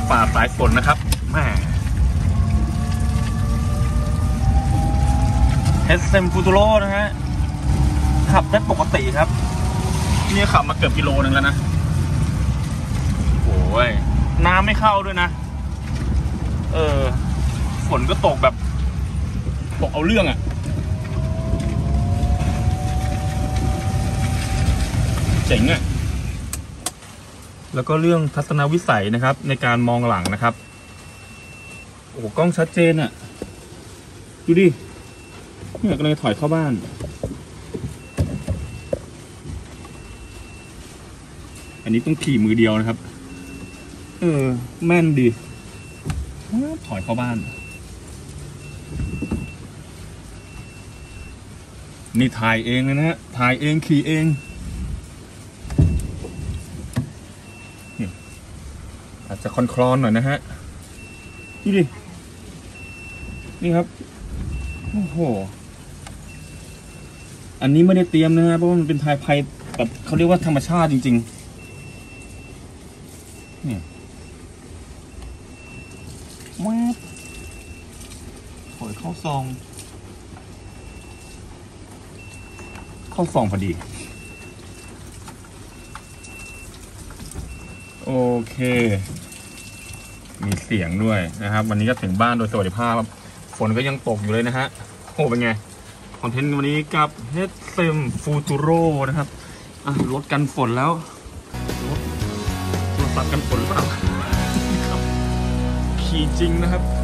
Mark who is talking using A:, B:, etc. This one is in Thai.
A: ฝ่าสายฝนนะครับแม่เฮดเซมฟูตูโร่นะฮะขับได้ปกติครับนี่ขับมาเกือบกิโลนึงแล้วนะโอ้ยน้ำไม่เข้าด้วยนะฝนก็ตกแบบตกเอาเรื่องอ่ะเจ๋งอ่ะแล้วก็เรื่องทัศนวิสัยนะครับในการมองหลังนะครับโอ้โหกล้องชัดเจนอ่ะดูดิเนี่ยกำลังถอยเข้าบ้านอันนี้ต้องขี่มือเดียวนะครับแม่นดีถอยเข้าบ้านนี่ถ่ายเองเลยนะฮะถ่ายเองขี่เองอาจจะคลอนหน่อยนะฮะนี่ดินี่ครับโอ้โหอันนี้ไม่ได้เตรียมนะฮะเพราะมันเป็นทายภัยแบบเขาเรียกว่าธรรมชาติจริงๆเนี่ยแวบถอยเข้าซองพอดีโอเคมีเสียงด้วยนะครับวันนี้ก็ถึงบ้านโดยสวัสดิภาพฝนก็ยังตกอยู่เลยนะฮะโอ้เป็นไงคอนเทนต์วันนี้กับ Head Sem Futuro นะครับรถกันฝนแล้วรถโทรศัพท์กันฝนหรือเปล่าขี่จริงนะครับ